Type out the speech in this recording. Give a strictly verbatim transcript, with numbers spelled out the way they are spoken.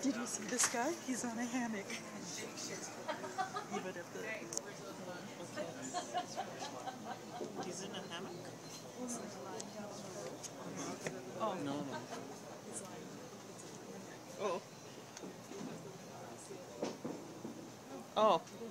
Did you see this guy? He's on a hammock. Even if the Okay. He's in a hammock? oh No, no. oh Oh.